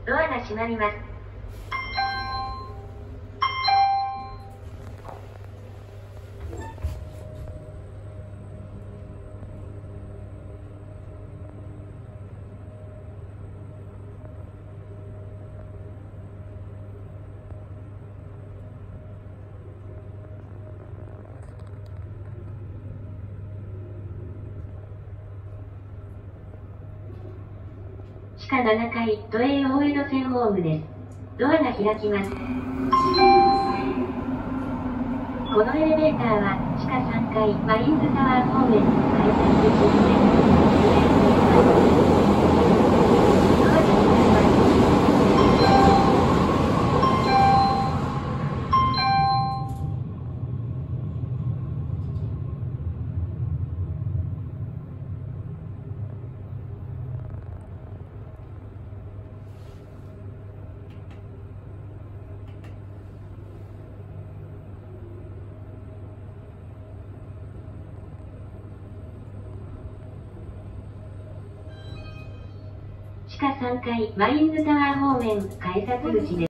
ドアが閉まります。地下7階、都営大江戸線ホームです。ドアが開きます。このエレベーターは、地下3階、マインズタワー方面に改札口です。ドアが閉まります。地下3階、マインズタワー方面、改札口です。